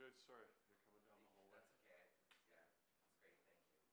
good. Sorry, you're coming down the whole way. That's okay. Yeah, that's great. Thank you.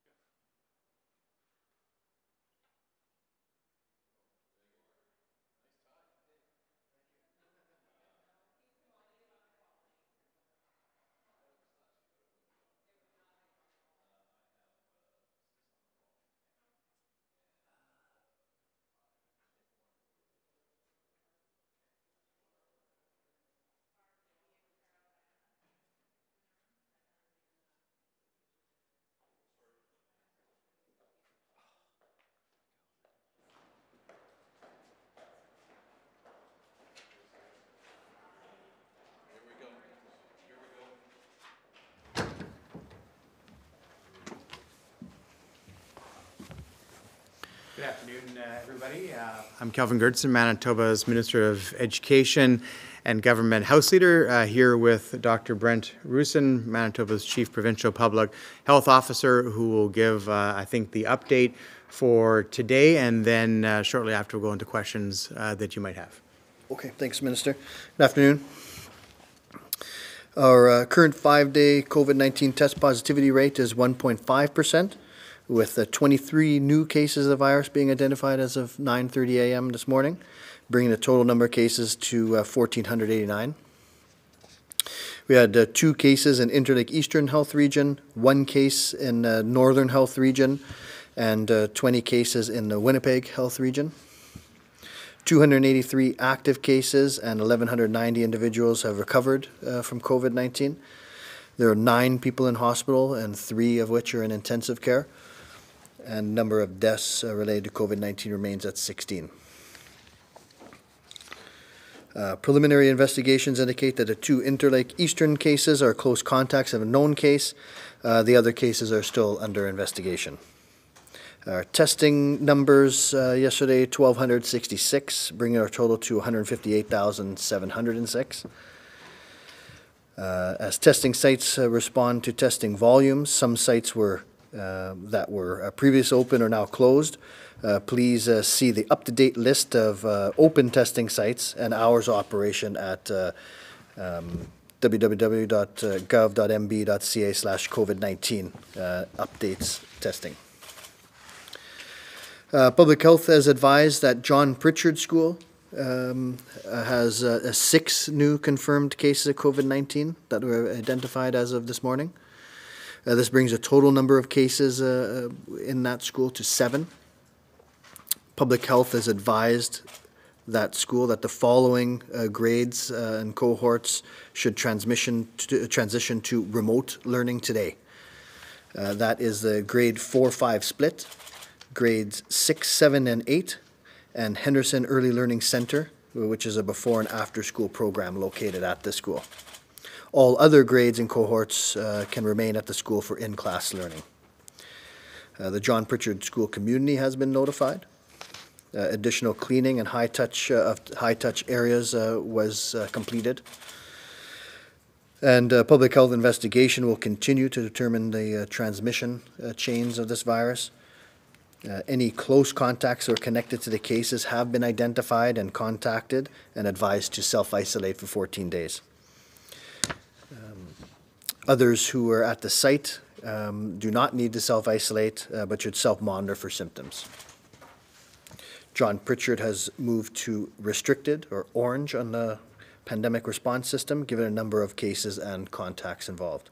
Good afternoon, everybody. I'm Kelvin Goertzen, Manitoba's Minister of Education and Government House Leader, here with Dr. Brent Roussin, Manitoba's Chief Provincial Public Health Officer, who will give, I think, the update for today, and then shortly after we'll go into questions that you might have. Okay, thanks, Minister. Good afternoon. Our current 5-day COVID-19 test positivity rate is 1.5%, with 23 new cases of the virus being identified as of 9:30 a.m. this morning, bringing the total number of cases to 1,489. We had 2 cases in Interlake Eastern Health Region, 1 case in Northern Health Region, and 20 cases in the Winnipeg Health Region. 283 active cases and 1,190 individuals have recovered from COVID-19. There are 9 people in hospital, and 3 of which are in intensive care. And number of deaths related to COVID-19 remains at 16. Preliminary investigations indicate that the 2 Interlake Eastern cases are close contacts of a known case. The other cases are still under investigation. Our testing numbers yesterday, 1,266, bringing our total to 158,706. As testing sites respond to testing volumes, some sites that were previously open are now closed. Please see the up-to-date list of open testing sites and hours of operation at www.gov.mb.ca/COVID-19 updates testing. Public Health has advised that John Pritchard School has 6 new confirmed cases of COVID-19 that were identified as of this morning. This brings a total number of cases in that school to 7. Public Health has advised that school that the following grades and cohorts should transition to remote learning today. That is the grade 4-5 split, grades 6, 7, and 8, and Henderson Early Learning Center, which is a before and after school program located at the school. All other grades and cohorts can remain at the school for in-class learning. The John Pritchard School community has been notified. Additional cleaning and high-touch areas was completed. And public health investigation will continue to determine the transmission chains of this virus. Any close contacts or connected to the cases have been identified and contacted and advised to self-isolate for 14 days. Others who are at the site do not need to self-isolate, but should self-monitor for symptoms. John Pritchard has moved to restricted or orange on the pandemic response system, given a number of cases and contacts involved.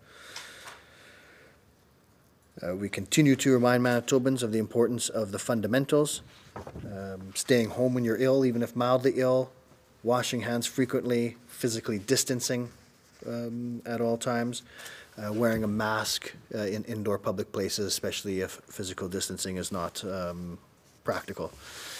We continue to remind Manitobans of the importance of the fundamentals, staying home when you're ill, even if mildly ill, washing hands frequently, physically distancing at all times, wearing a mask in indoor public places, especially if physical distancing is not practical.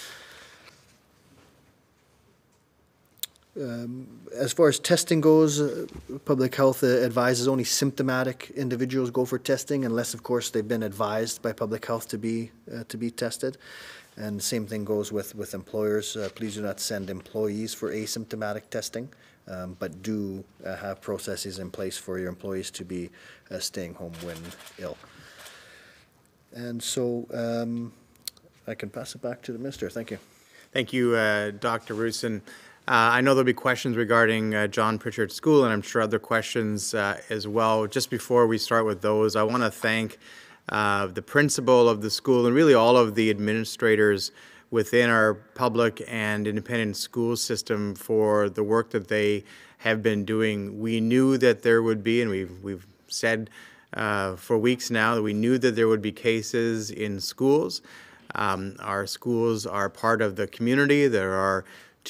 As far as testing goes, Public Health advises only symptomatic individuals go for testing, unless, of course, they've been advised by Public Health to be tested. And the same thing goes with employers. Please do not send employees for asymptomatic testing, but do have processes in place for your employees to be staying home when ill. And so I can pass it back to the Minister. Thank you. Thank you, Dr. Roussin. I know there'll be questions regarding John Pritchard School, and I'm sure other questions as well. Just before we start with those, I want to thank the principal of the school and really all of the administrators within our public and independent school system for the work that they have been doing. We knew that there would be, and we've said for weeks now, that we knew that there would be cases in schools. Our schools are part of the community. There are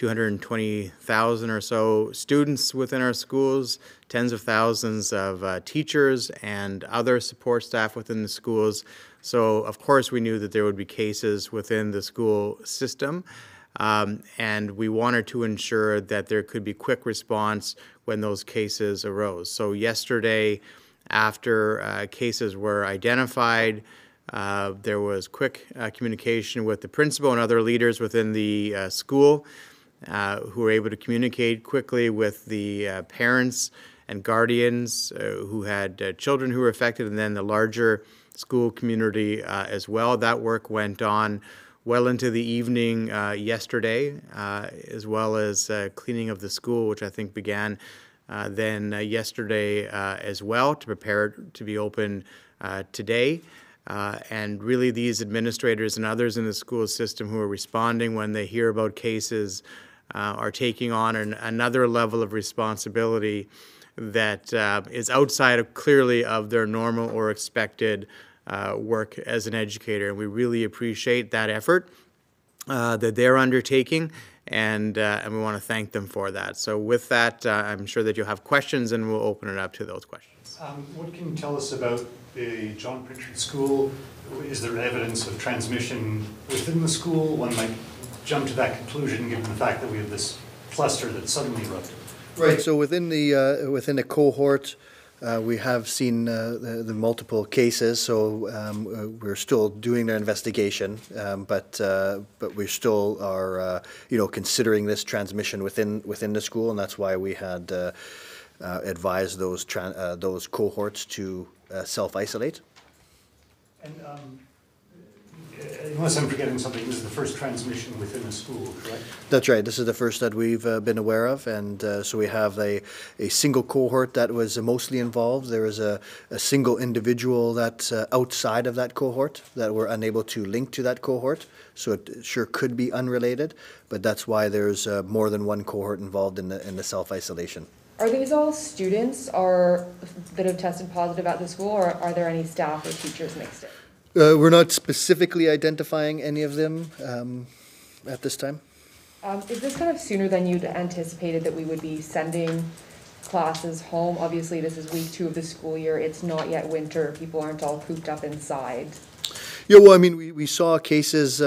220,000 or so students within our schools, tens of thousands of teachers and other support staff within the schools. So, of course, we knew that there would be cases within the school system, and we wanted to ensure that there could be quick response when those cases arose. So yesterday, after cases were identified, there was quick communication with the principal and other leaders within the school who were able to communicate quickly with the parents and guardians who had children who were affected, and then the larger school community as well. That work went on well into the evening yesterday, as well as cleaning of the school, which I think began then yesterday as well, to prepare it to be open today. And really these administrators and others in the school system who are responding when they hear about cases are taking on another level of responsibility that is outside of clearly of their normal or expected work as an educator. And we really appreciate that effort that they're undertaking, and we want to thank them for that. So with that, I'm sure that you'll have questions, and we'll open it up to those questions. What can you tell us about the John Pritchard School? Is there evidence of transmission within the school? One might jump to that conclusion given the fact that we have this cluster that suddenly erupted. Right. So within the cohort, we have seen the multiple cases. So we're still doing their investigation, but we still are considering this transmission within the school, and that's why we had advised those cohorts to self-isolate. And unless I'm forgetting something, this is the first transmission within a school, correct? That's right. This is the first that we've been aware of, and so we have a single cohort that was mostly involved. There is a single individual that's outside of that cohort that we're unable to link to that cohort, so it sure could be unrelated, but that's why there's more than one cohort involved in the self-isolation. Are these all students that have tested positive at the school, or are there any staff or teachers mixed in? We're not specifically identifying any of them at this time. Is this kind of sooner than you'd anticipated that we would be sending classes home? Obviously, this is week 2 of the school year. It's not yet winter. People aren't all cooped up inside. Yeah, well, I mean, we saw cases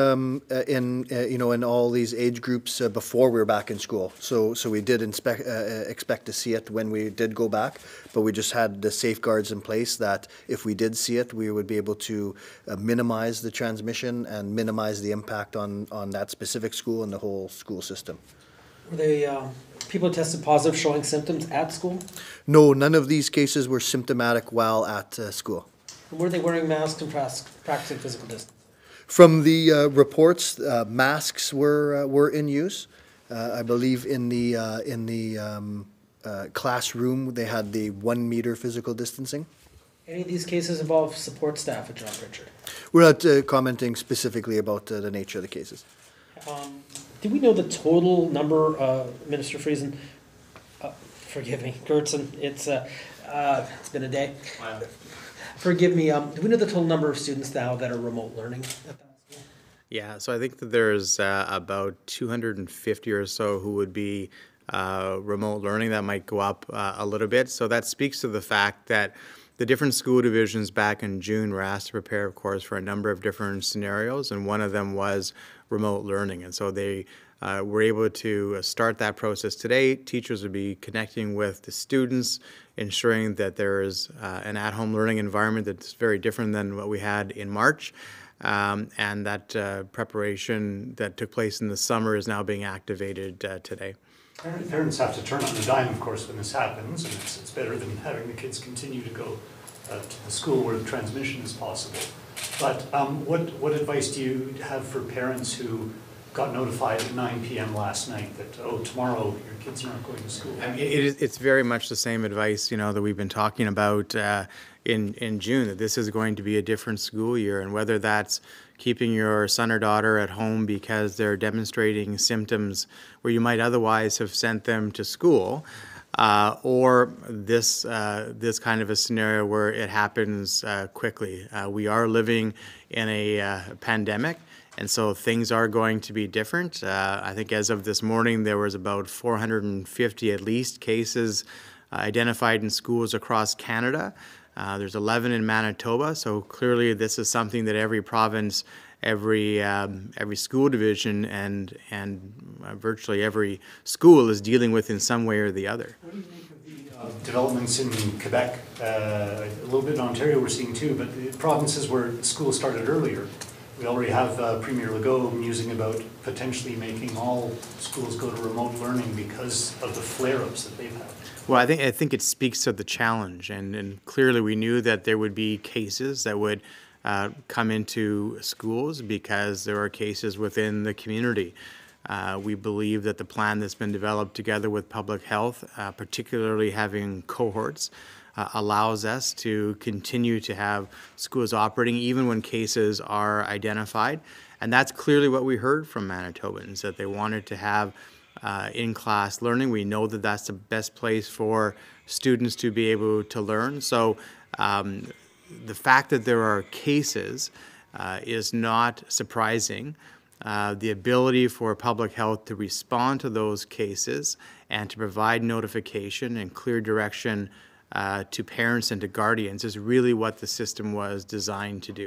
in all these age groups before we were back in school. So we did expect to see it when we did go back, but we just had the safeguards in place that if we did see it, we would be able to minimize the transmission and minimize the impact on that specific school and the whole school system. Were they people tested positive showing symptoms at school? No, none of these cases were symptomatic while at school. Were they wearing masks and practicing physical distance? From the reports, masks were in use. I believe in the classroom they had the 1 meter physical distancing. Any of these cases involve support staff at John Pritchard? We're not commenting specifically about the nature of the cases. Do we know the total number, Minister Friesen? Forgive me, Goertzen. It's been a day. Wow. Forgive me. Do we know the total number of students now that are remote learning at that school? Yeah, so I think that there's about 250 or so who would be remote learning. That might go up a little bit. So that speaks to the fact that the different school divisions back in June were asked to prepare, of course, for a number of different scenarios, and one of them was remote learning. And so they were able to start that process today. Teachers would be connecting with the students, ensuring that there is an at-home learning environment that's very different than what we had in March. And that preparation that took place in the summer is now being activated today. Parents have to turn on the dime, of course, when this happens, and it's better than having the kids continue to go to the school where the transmission is possible. But what advice do you have for parents who got notified at 9 p.m. last night that, oh, tomorrow your kids aren't going to school. I mean, it's very much the same advice, that we've been talking about in June, that this is going to be a different school year, and whether that's keeping your son or daughter at home because they're demonstrating symptoms where you might otherwise have sent them to school, or this kind of a scenario where it happens quickly. We are living in a pandemic, and so things are going to be different. I think as of this morning, there was about 450 at least cases identified in schools across Canada. There's 11 in Manitoba, so clearly this is something that every province, every school division, and virtually every school is dealing with in some way or the other. What do you make of the developments in Quebec? A little bit in Ontario we're seeing too, but the provinces where school started earlier, we already have Premier Legault musing about potentially making all schools go to remote learning because of the flare-ups that they've had. Well, I think it speaks to the challenge, and clearly we knew that there would be cases that would come into schools because there are cases within the community. We believe that the plan that's been developed together with public health, particularly having cohorts, allows us to continue to have schools operating even when cases are identified. And that's clearly what we heard from Manitobans, that they wanted to have in-class learning. We know that that's the best place for students to be able to learn. So the fact that there are cases is not surprising. The ability for public health to respond to those cases and to provide notification and clear direction to parents and to guardians is really what the system was designed to do.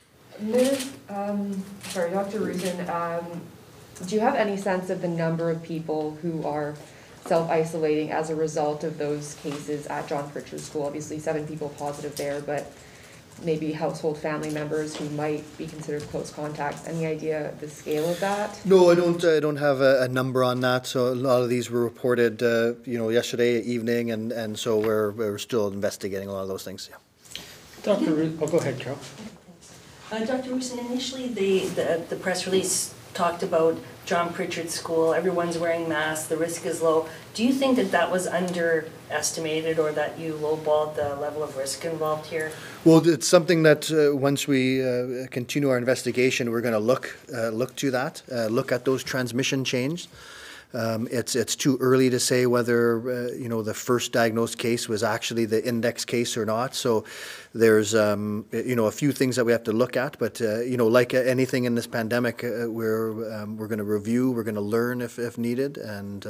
Dr. Roussin, do you have any sense of the number of people who are self-isolating as a result of those cases at John Pritchard School? Obviously 7 people positive there, but maybe household family members who might be considered close contacts. Any idea the scale of that? No, I don't have a number on that. So a lot of these were reported, yesterday evening, and so we're still investigating a lot of those things. Yeah. Dr. Roussin, go ahead, Carol. Dr. Roussin, initially the press release talked about John Pritchard School, everyone's wearing masks, the risk is low. Do you think that was underestimated, or that you lowballed the level of risk involved here? Well, it's something that once we continue our investigation, we're going to look to that, look at those transmission chains. It's too early to say whether the first diagnosed case was actually the index case or not. So there's a few things that we have to look at. But like anything in this pandemic, we're going to review, we're going to learn if needed, and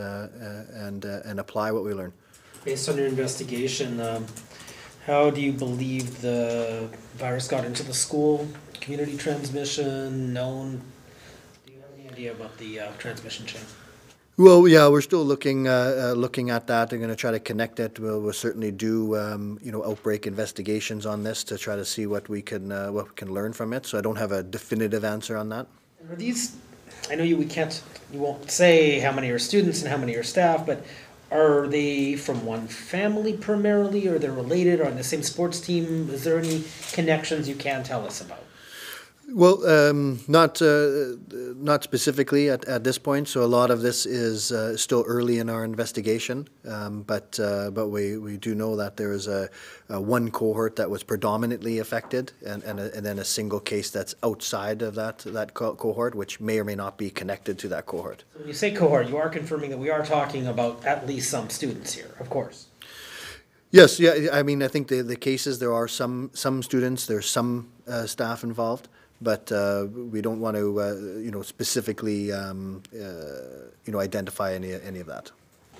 apply what we learn. Based on your investigation, how do you believe the virus got into the school? Community transmission, known? Do you have any idea about the transmission chain? Well, yeah, we're still looking at that. We're going to try to connect it. We'll certainly do outbreak investigations on this to try to see what we can learn from it. So I don't have a definitive answer on that. Are these? I know you won't say how many are students and how many are staff, but are they from one family primarily, or they're related, or on the same sports team? Is there any connections you can tell us about? Well, not specifically at this point. So a lot of this is still early in our investigation, but we do know that there is a one cohort that was predominantly affected, and then a single case that's outside of that cohort, which may or may not be connected to that cohort. So when you say cohort, you are confirming that we are talking about at least some students here, of course. Yes, yeah. I mean, I think the cases, there are some students, there's some staff involved. But we don't want to, specifically, identify any of that.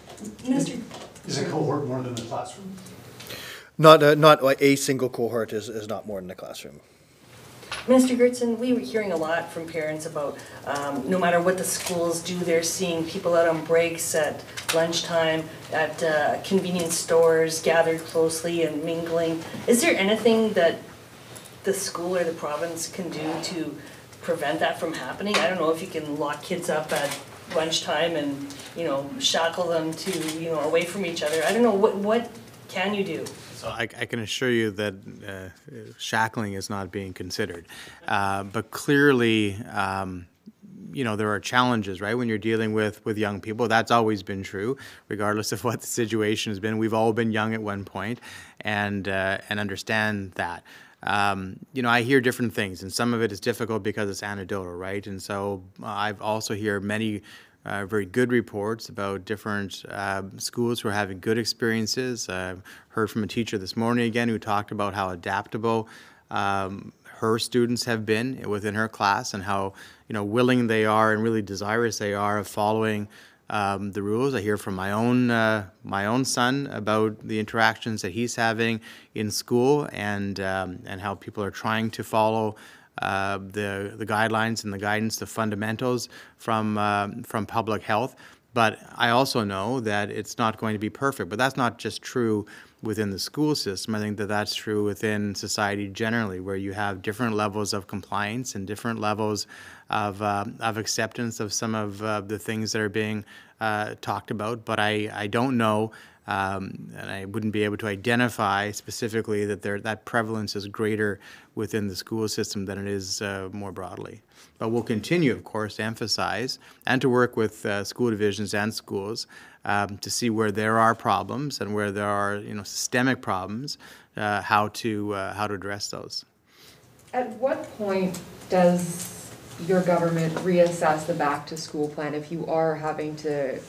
Is a cohort more than a classroom? Not a single cohort is not more than a classroom. Minister Goertzen, we were hearing a lot from parents about no matter what the schools do, they're seeing people out on breaks at lunchtime, at convenience stores, gathered closely and mingling. Is there anything that the school or the province can do to prevent that from happening? I don't know if you can lock kids up at lunchtime and shackle them to away from each other. I don't know, what can you do? So I can assure you that shackling is not being considered, but clearly you know, there are challenges, right, when you're dealing with young people. That's always been true, regardless of what the situation has been. We've all been young at one point, and understand that. You know, I hear different things, and some of it is difficult because it's anecdotal, right? And so I've also hear many very good reports about different schools who are having good experiences. I've heard from a teacher this morning again who talked about how adaptable her students have been within her class, and how, you know, willing they are and really desirous they are of following the rules. I hear from my own son about the interactions that he's having in school, and how people are trying to follow the guidelines and the guidance, the fundamentals from public health. But I also know that it's not going to be perfect. But that's not just true within the school system. I think that that's true within society generally, where you have different levels of compliance and different levels of acceptance of some of the things that are being talked about. But I don't know, and I wouldn't be able to identify specifically that that prevalence is greater within the school system than it is more broadly. But we'll continue, of course, to emphasize and to work with school divisions and schools to see where there are problems and where there are, you know, systemic problems, how to address those. At what point does your government reassess the back-to-school plan if you are having to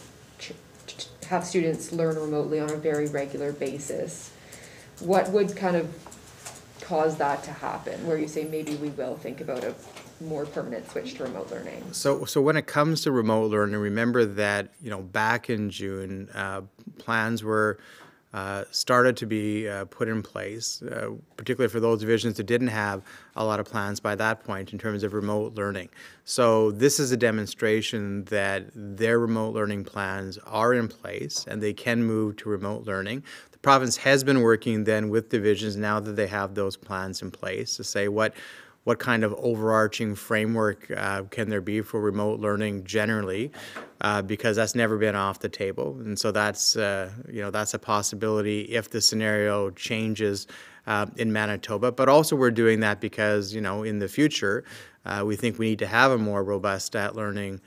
have students learn remotely on a very regular basis? What would kind of cause that to happen, where you say maybe we will think about a more permanent switch to remote learning? So when it comes to remote learning, remember that, you know, back in June, plans were started to be put in place, particularly for those divisions that didn't have a lot of plans by that point in terms of remote learning. So this is a demonstration that their remote learning plans are in place and they can move to remote learning. The province has been working then with divisions, now that they have those plans in place, to say what kind of overarching framework can there be for remote learning generally, because that's never been off the table. And so that's, you know, that's a possibility if the scenario changes in Manitoba. But also we're doing that because, you know, in the future, we think we need to have a more robust learning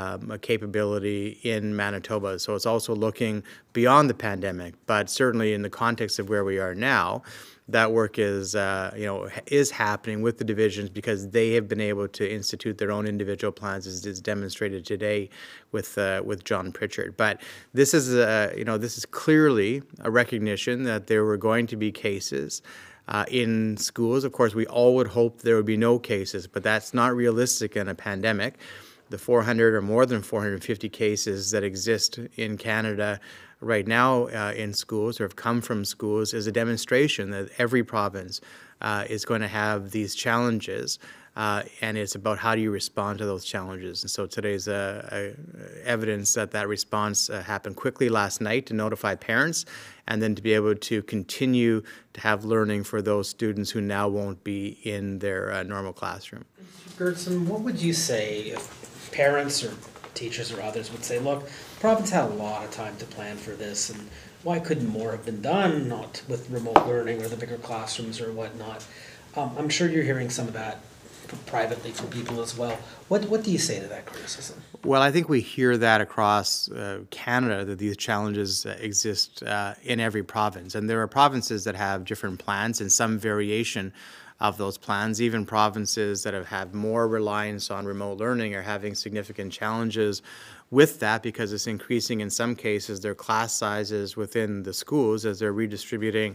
capability in Manitoba. So it's also looking beyond the pandemic, but certainly in the context of where we are now, that work is, you know, is happening with the divisions because they have been able to institute their own individual plans, as is demonstrated today with John Pritchard. But this is, you know, this is clearly a recognition that there were going to be cases in schools. Of course, we all would hope there would be no cases, but that's not realistic in a pandemic. The 400 or more than 450 cases that exist in Canada right now in schools or have come from schools is a demonstration that every province is going to have these challenges, and it's about how do you respond to those challenges. And so today's evidence that response happened quickly last night to notify parents, and then to be able to continue to have learning for those students who now won't be in their normal classroom. Mr. Goertzen, what would you say if parents or teachers or others would say, look, the province had a lot of time to plan for this, and why couldn't more have been done, not with remote learning or the bigger classrooms or whatnot? I'm sure you're hearing some of that privately from people as well. What do you say to that criticism? Well, I think we hear that across Canada, that these challenges exist in every province. And there are provinces that have different plans and some variation of those plans. Even provinces that have had more reliance on remote learning are having significant challenges with that, because it's increasing in some cases their class sizes within the schools as they're redistributing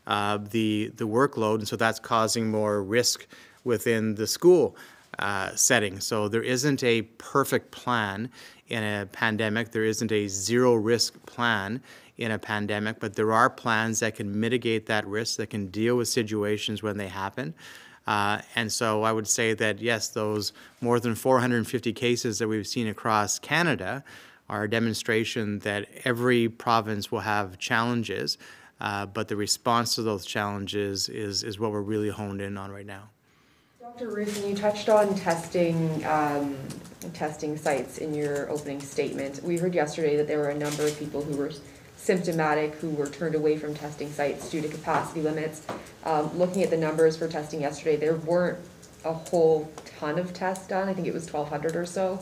the workload, and so that's causing more risk within the school setting. So there isn't a perfect plan in a pandemic. There isn't a zero risk plan in a pandemic, but there are plans that can mitigate that risk, that can deal with situations when they happen. And so I would say that, yes, those more than 450 cases that we've seen across Canada are a demonstration that every province will have challenges, but the response to those challenges is what we're really honed in on right now. Dr. Roussin, you touched on testing sites in your opening statement. We heard yesterday that there were a number of people who were symptomatic who were turned away from testing sites due to capacity limits. Looking at the numbers for testing yesterday, there weren't a whole ton of tests done. I think it was 1,200 or so.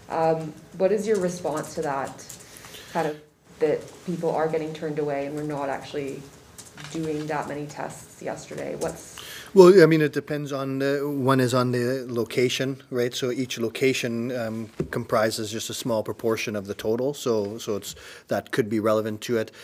What is your response to that, kind of, that people are getting turned away and we're not actually doing that many tests yesterday? Well, I mean, it depends on, one is on the location, right? So each location comprises just a small proportion of the total, so it's, that could be relevant to it.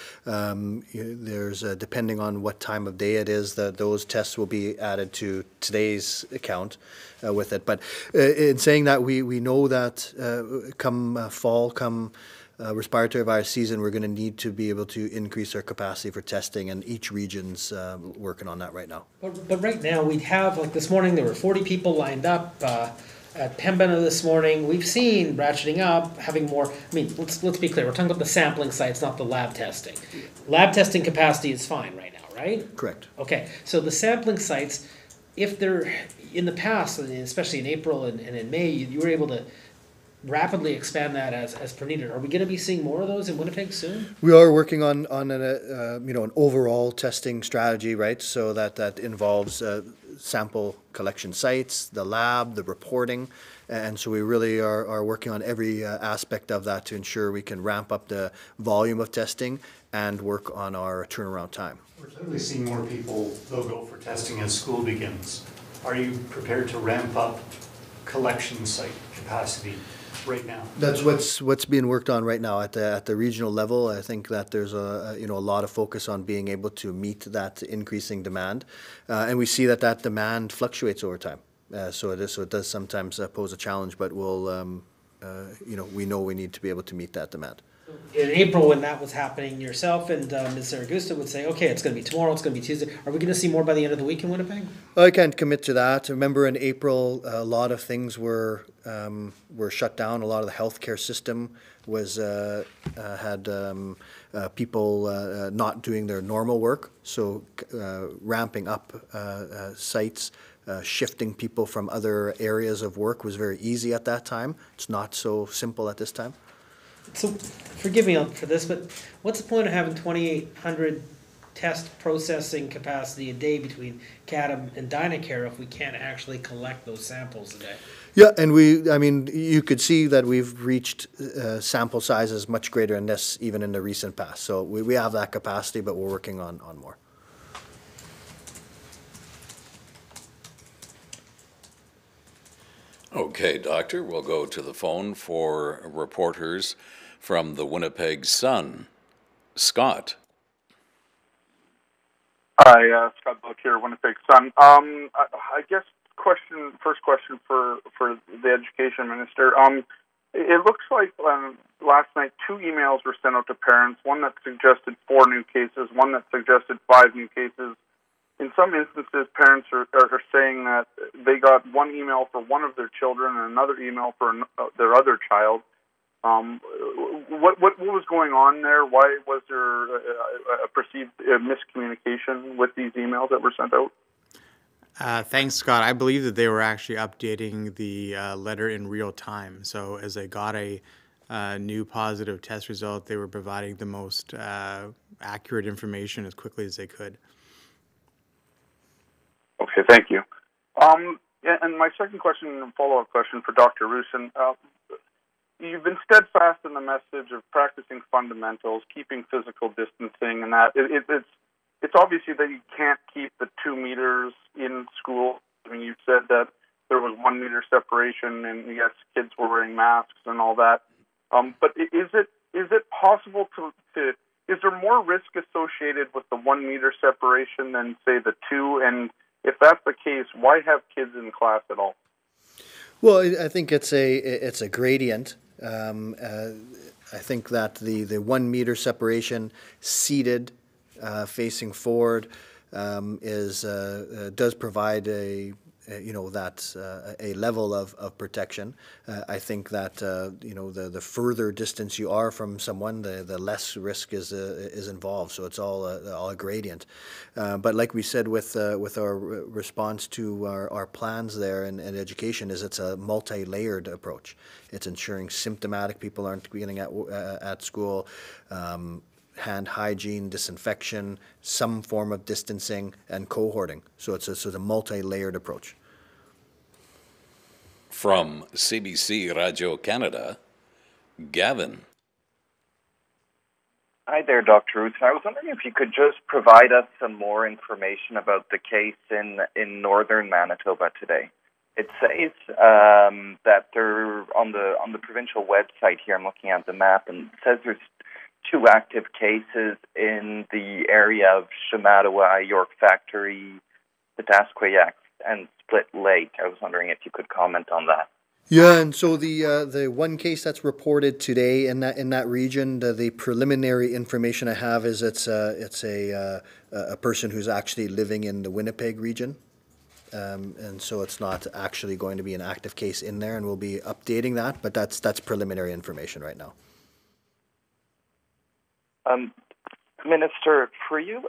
There's, depending on what time of day it is, that those tests will be added to today's account with it. But in saying that, we know that come fall, come respiratory virus season, we're going to need to be able to increase our capacity for testing, and each region's working on that right now. But right now, we have, like this morning, there were 40 people lined up at Pembina this morning. We've seen ratcheting up, having more. I mean, let's be clear. We're talking about the sampling sites, not the lab testing. Lab testing capacity is fine right now, right? Correct. Okay, so the sampling sites, if they're in the past, and especially in April and in May, you were able to rapidly expand that as per needed. Are we going to be seeing more of those in Winnipeg soon? We are working on an overall testing strategy, right? So that involves sample collection sites, the lab, the reporting, and so we really are working on every aspect of that to ensure we can ramp up the volume of testing and work on our turnaround time. We're clearly seeing more people, though, go for testing as school begins. Are you prepared to ramp up collection site capacity right now? That's what's being worked on right now at the regional level. I think that there's a lot of focus on being able to meet that increasing demand, and we see that demand fluctuates over time. So it does sometimes pose a challenge, but we'll we know we need to be able to meet that demand. In April, when that was happening, yourself and Ms. Saragusta would say, okay, it's going to be tomorrow, it's going to be Tuesday. Are we going to see more by the end of the week in Winnipeg? I can't commit to that. Remember, in April, a lot of things were shut down. A lot of the healthcare system was had people not doing their normal work. So ramping up sites, shifting people from other areas of work was very easy at that time. It's not so simple at this time. So, forgive me for this, but what's the point of having 2,800 test processing capacity a day between CADM and Dynacare if we can't actually collect those samples a day? Yeah, and you could see that we've reached sample sizes much greater than this even in the recent past. So we have that capacity, but we're working on more. Okay, Doctor, we'll go to the phone for reporters from the Winnipeg Sun. Scott. Hi, Scott Bullock here, Winnipeg Sun. I guess first question for the Education Minister. It looks like last night 2 emails were sent out to parents, one that suggested 4 new cases, one that suggested 5 new cases. In some instances, parents are saying that they got one email for one of their children and another email for their other child. What was going on there? Why was there a perceived miscommunication with these emails that were sent out? Thanks, Scott. I believe that they were actually updating the letter in real time. So as they got a new positive test result, they were providing the most accurate information as quickly as they could. Okay, thank you. And my second question and follow-up question for Dr. Roussin. You've been steadfast in the message of practicing fundamentals, keeping physical distancing, and that it's obviously that you can't keep the 2 meters in school. I mean, you said that there was 1 meter separation, and yes, kids were wearing masks and all that. But is it possible to is there more risk associated with the 1 meter separation than say the 2? And if that's the case, why have kids in class at all? Well, I think it's a gradient. I think that the 1 meter separation seated facing forward does provide a level of protection. I think that the further distance you are from someone, the less risk is involved. So it's all a gradient. But like we said with our response to our plans there in education, it's a multi-layered approach. It's ensuring symptomatic people aren't beginning at school. Hand hygiene, disinfection, some form of distancing, and cohorting. So it's a multi-layered approach. From CBC Radio Canada, Gavin. Hi there, Dr. Roussin. I was wondering if you could just provide us some more information about the case in northern Manitoba today. It says that they're on the provincial website here. I'm looking at the map, and it says there's 2 active cases in the area of Shamattawa, York Factory, Petaskwayak, and Split Lake. I was wondering if you could comment on that. Yeah, and so the one case that's reported today in that region, the preliminary information I have is it's a person who's actually living in the Winnipeg region, and so it's not actually going to be an active case in there, and we'll be updating that. But that's preliminary information right now. Minister, for you,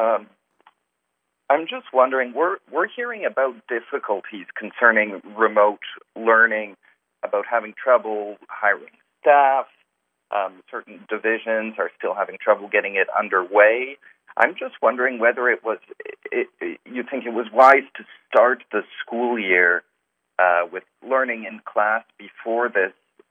I'm just wondering, we're hearing about difficulties concerning remote learning, about having trouble hiring staff. Certain divisions are still having trouble getting it underway. I'm just wondering whether you think it was wise to start the school year with learning in class before this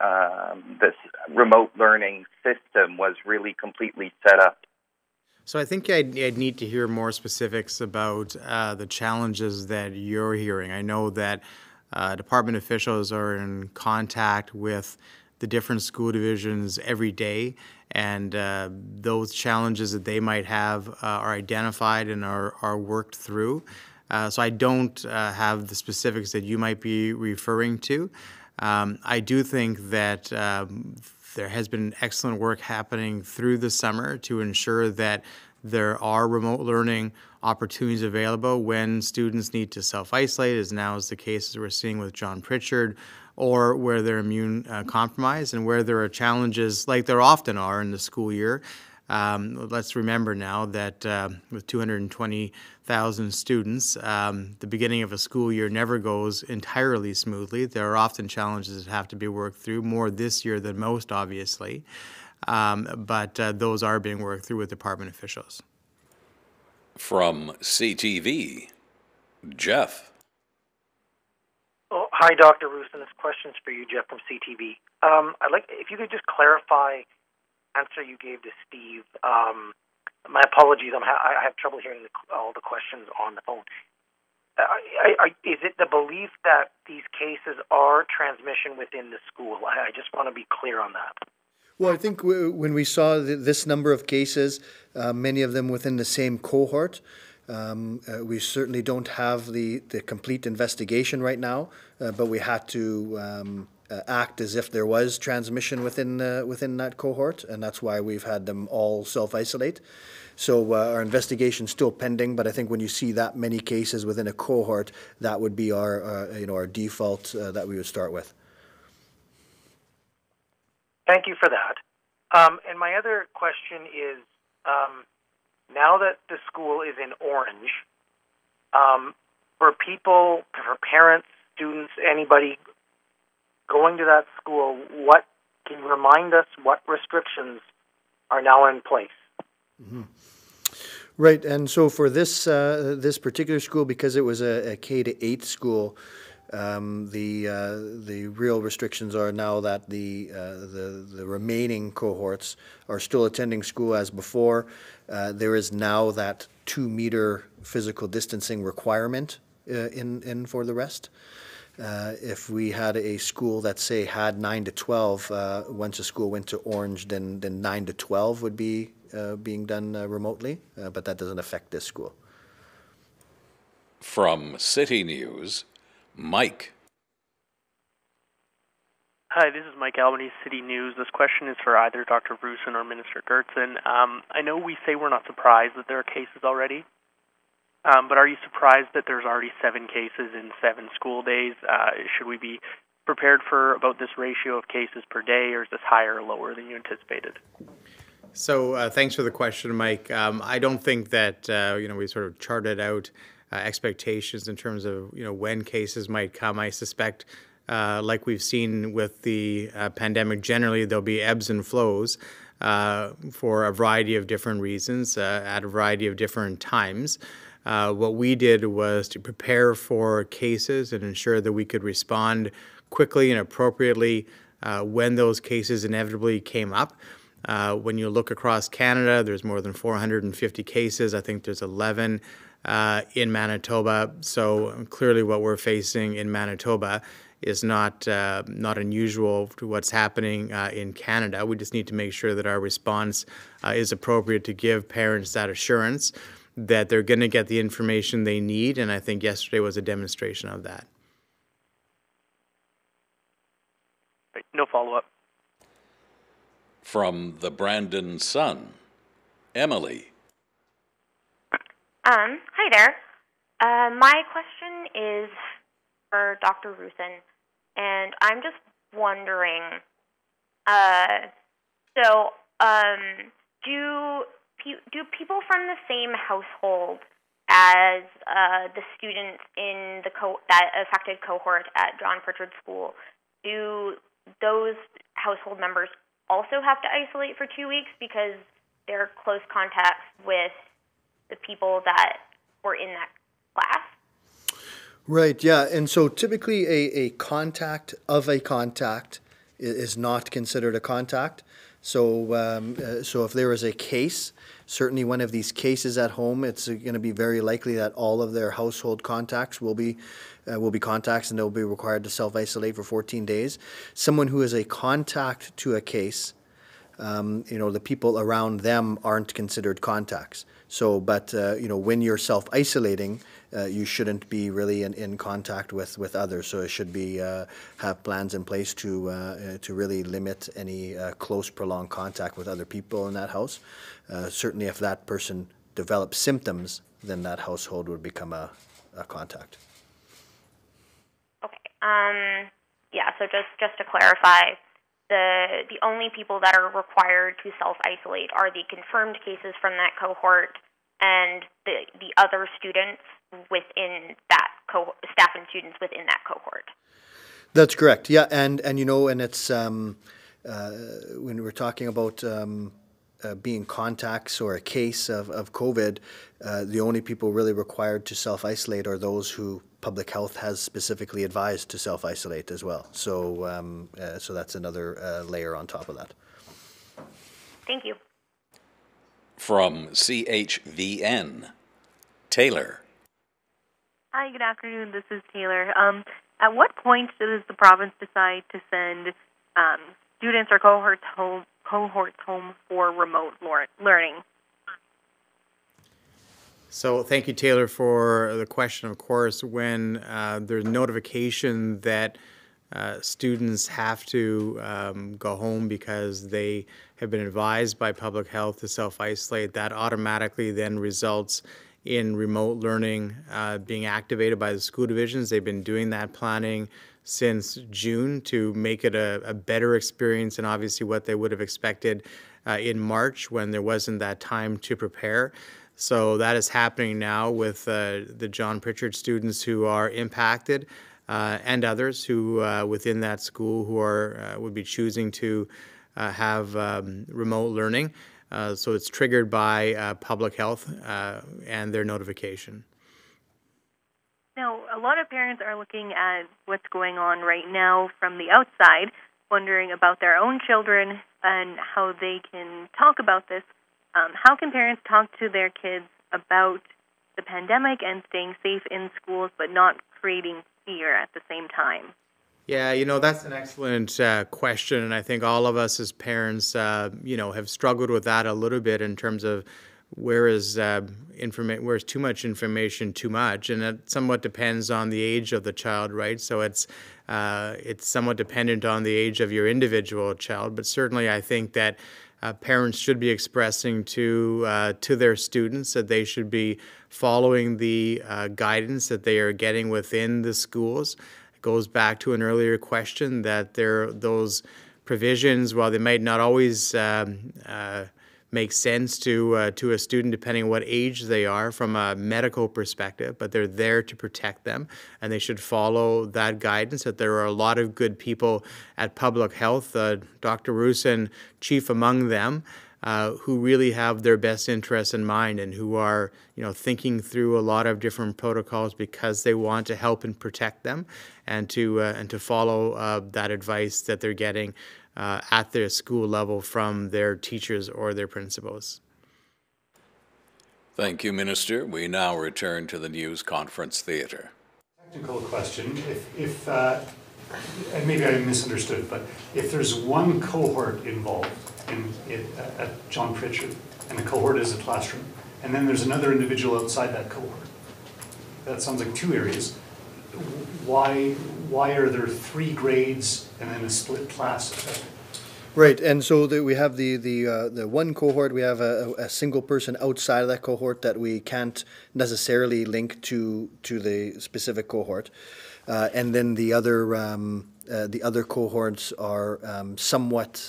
remote learning system was really completely set up. So I think I'd need to hear more specifics about the challenges that you're hearing. I know that department officials are in contact with the different school divisions every day, and those challenges that they might have are identified and are worked through. So I don't have the specifics that you might be referring to. I do think that there has been excellent work happening through the summer to ensure that there are remote learning opportunities available when students need to self-isolate, as now is the case as we're seeing with John Pritchard, or where they're immune compromised, and where there are challenges, like there often are in the school year. Let's remember now that with 220,000 students, the beginning of a school year never goes entirely smoothly. There are often challenges that have to be worked through, more this year than most, obviously. But those are being worked through with department officials. From CTV, Jeff. Oh, hi, Dr. Roussin. This question's for you, Jeff, from CTV. I'd like if you could just clarify answer you gave to Steve. My apologies. I have trouble hearing all the questions on the phone. Is it the belief that these cases are transmission within the school? I just want to be clear on that. Well, I think when we saw this number of cases, many of them within the same cohort, we certainly don't have the complete investigation right now, but we had to act as if there was transmission within that cohort, and that's why we've had them all self-isolate. So our investigation's still pending, but I think when you see that many cases within a cohort, that would be our default that we would start with. Thank you for that. And my other question is, now that the school is in orange, for people, for parents, students, anybody going to that school, can you remind us what restrictions are now in place? Mm-hmm. Right, and so for this particular school, because it was a K-8 school, the real restrictions are now that the remaining cohorts are still attending school as before. There is now that 2-meter physical distancing requirement in for the rest. If we had a school that, say, had 9 to 12, once a school went to orange, then 9 to 12 would be being done remotely, but that doesn't affect this school. From City News, Mike. Hi, this is Mike Albanese, City News. This question is for either Dr. Roussin or Minister Goertzen. I know we say we're not surprised that there are cases already, but are you surprised that there's already 7 cases in 7 school days? Should we be prepared for about this ratio of cases per day, or is this higher or lower than you anticipated? So thanks for the question, Mike. I don't think that we sort of charted out expectations in terms of when cases might come. I suspect, like we've seen with the pandemic generally, there'll be ebbs and flows for a variety of different reasons at a variety of different times. What we did was to prepare for cases and ensure that we could respond quickly and appropriately when those cases inevitably came up. When you look across Canada, there's more than 450 cases. I think there's 11 in Manitoba. So clearly what we're facing in Manitoba is not unusual to what's happening in Canada. We just need to make sure that our response is appropriate to give parents that assurance that they're going to get the information they need, and I think yesterday was a demonstration of that. No follow-up. From the Brandon Sun, Emily. Hi there. My question is for Dr. Roussin, and I'm just wondering, do people from the same household as the students in that affected cohort at John Pritchard School, do those household members also have to isolate for 2 weeks because they're close contacts with the people that were in that class? Right, yeah. And so typically a contact of a contact is not considered a contact. So, so if there is a case, certainly one of these cases at home, it's going to be very likely that all of their household contacts will be contacts, and they'll be required to self-isolate for 14 days. Someone who is a contact to a case, the people around them aren't considered contacts. So, but when you're self-isolating, you shouldn't be really in contact with others. So it should be have plans in place to really limit any close, prolonged contact with other people in that house. Certainly, if that person develops symptoms, then that household would become a contact. Okay. Yeah. So just to clarify, the only people that are required to self-isolate are the confirmed cases from that cohort and the other students within that staff and students within that cohort. That's correct. Yeah, and it's when we're talking about being contacts or a case of COVID, the only people really required to self-isolate are those who public health has specifically advised to self-isolate as well. So, so that's another layer on top of that. Thank you. From CHVN, Taylor. Hi, good afternoon. This is Taylor. At what point does the province decide to send students or cohorts home for remote learning? So thank you, Taylor, for the question. Of course, when there's notification that students have to go home because they have been advised by public health to self-isolate, that automatically then results in remote learning being activated by the school divisions. They've been doing that planning since June to make it a better experience and obviously what they would have expected in March when there wasn't that time to prepare. So that is happening now with the John Pritchard students who are impacted and others who within that school who are would be choosing to have remote learning. So it's triggered by public health and their notification. Now, a lot of parents are looking at what's going on right now from the outside, wondering about their own children and how they can talk about this. How can parents talk to their kids about the pandemic and staying safe in schools but not creating fear at the same time? Yeah, that's an excellent question, and I think all of us as parents, have struggled with that a little bit in terms of where is too much information too much, and it somewhat depends on the age of the child, right? So it's somewhat dependent on the age of your individual child, but certainly I think that parents should be expressing to their students that they should be following the guidance that they are getting within the schools. It goes back to an earlier question that those provisions, while they might not always make sense to a student depending on what age they are from a medical perspective, but they're there to protect them, and they should follow that guidance. That there are a lot of good people at public health, Dr. Roussin chief among them, who really have their best interests in mind and who are, thinking through a lot of different protocols because they want to help and protect them, and to follow that advice that they're getting at their school level from their teachers or their principals. Thank you, Minister. We now return to the News Conference Theatre. Technical question. If and maybe I misunderstood, but if there's one cohort involved at John Pritchard, and the cohort is a classroom, and then there's another individual outside that cohort, that sounds like two areas. Why are there 3 grades and then a split class? Right, and so we have the one cohort. We have a single person outside of that cohort that we can't necessarily link to the specific cohort, and then the other cohorts are somewhat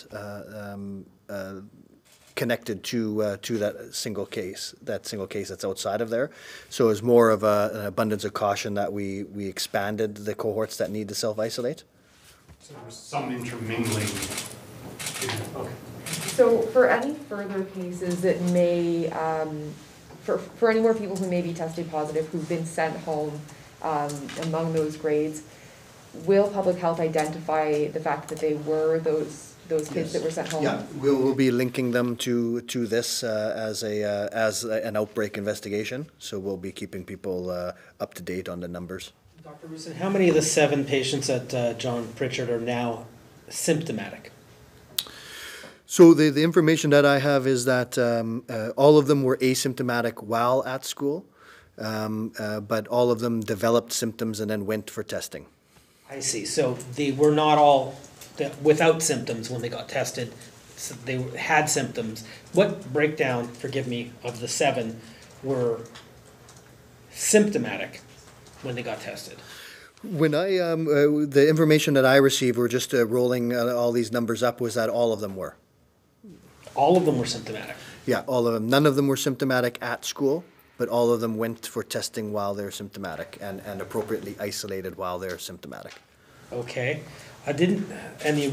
connected to that single case that's outside of there. So it's more of an abundance of caution that we expanded the cohorts that need to self-isolate. So there's some intermingling. Okay. So for any further cases that may, for any more people who may be tested positive who've been sent home among those grades, will public health identify the fact that they were those kids that were sent home? Yeah, we'll be linking them to this as an outbreak investigation. So we'll be keeping people up to date on the numbers. Dr. Roussin, how many of the 7 patients at John Pritchard are now symptomatic? So the information that I have is that all of them were asymptomatic while at school, but all of them developed symptoms and then went for testing. I see. So they were not all without symptoms when they got tested. So they had symptoms. What breakdown, forgive me, of the 7 were symptomatic when they got tested? When the information that I received, we're just rolling all these numbers up, was that all of them were. All of them were symptomatic? Yeah, all of them. None of them were symptomatic at school, but all of them went for testing while they're symptomatic and appropriately isolated while they're symptomatic. Okay. The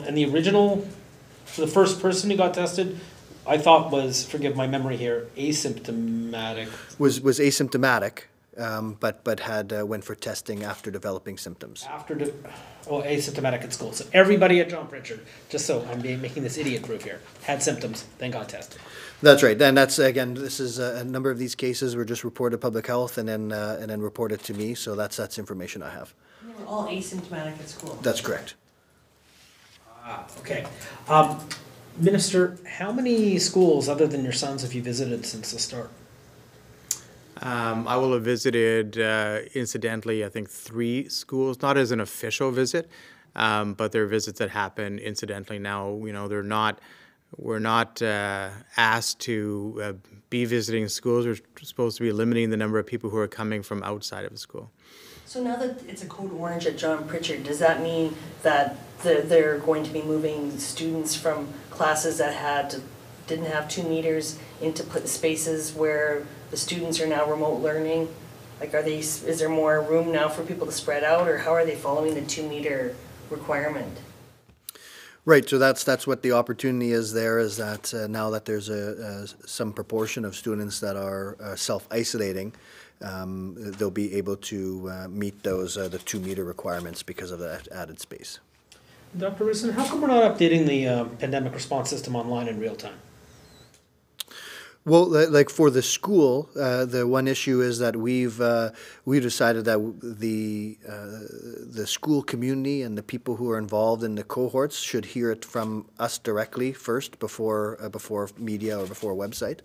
first person who got tested, I thought was, forgive my memory here, asymptomatic. Was asymptomatic, but had went for testing after developing symptoms. Asymptomatic at school. So everybody at John Pritchard, just so I'm making this idiot proof here, had symptoms, then got tested. That's right. And that's, again, this is a number of these cases were just reported to public health and then reported to me. So that's information I have. They were all asymptomatic at school. That's correct. Okay. Minister, how many schools other than your sons have you visited since the start? I will have visited, incidentally, I think 3 schools, not as an official visit, but there are visits that happen incidentally now. We're not asked to be visiting schools. We're supposed to be limiting the number of people who are coming from outside of a school. So now that it's a code orange at John Pritchard, does that mean that they're going to be moving students from classes that didn't have 2 meters into spaces where the students are now remote learning? Like, is there more room now for people to spread out, or how are they following the 2 meter requirement? Right, so that's what the opportunity is there, is that now that there's some proportion of students that are self-isolating, they'll be able to meet those the 2 meter requirements because of that added space. Dr. Roussin, how come we're not updating the pandemic response system online in real time? Well, like for the school, the one issue is that we've decided that the school community and the people who are involved in the cohorts should hear it from us directly first before media or before a website.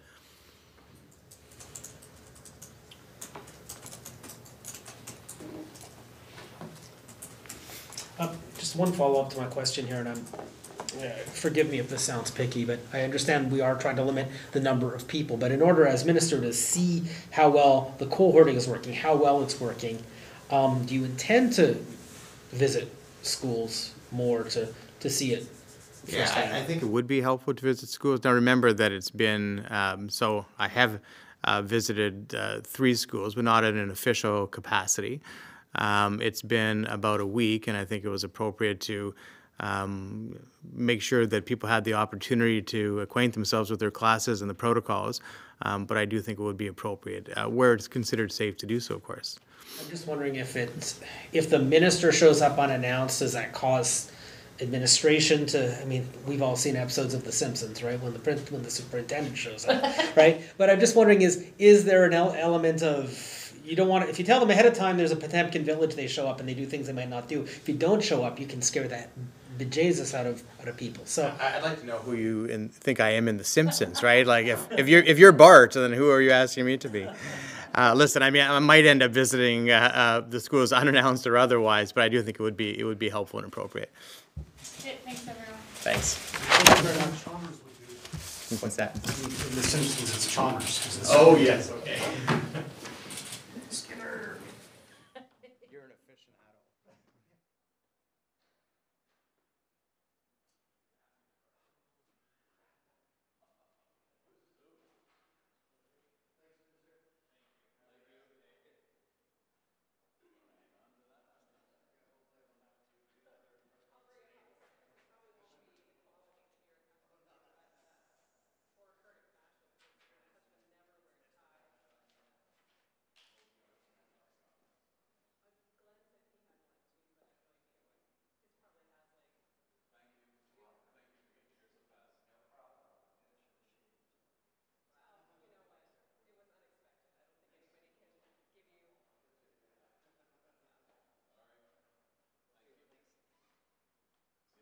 Just one follow-up to my question here, and forgive me if this sounds picky, but I understand we are trying to limit the number of people. But in order, as minister, to see how well the cohorting is working, how well it's working, do you intend to visit schools more to see it firsthand? Yeah, I think it would be helpful to visit schools. Now remember that it's been, so I have visited 3 schools, but not in an official capacity. It's been about a week, and I think it was appropriate to make sure that people had the opportunity to acquaint themselves with their classes and the protocols, but I do think it would be appropriate, where it's considered safe to do so, of course. I'm just wondering if the minister shows up unannounced, does that cause administration to, I mean, we've all seen episodes of The Simpsons, right? When the superintendent shows up, right? But I'm just wondering, is there an element of, you don't want to, if you tell them ahead of time there's a Potemkin village, they show up and they do things they might not do. If you don't show up, you can scare that bejesus out of people. So I'd like to know who you think I am in The Simpsons, right? Like if you're Bart, then who are you asking me to be? Listen, I mean, I might end up visiting the schools unannounced or otherwise, but I do think it would be helpful and appropriate. Thanks, everyone. Thanks. Thank you very much. Chalmers would do. What's that? In The Simpsons, it's Chalmers. Oh, yes, okay.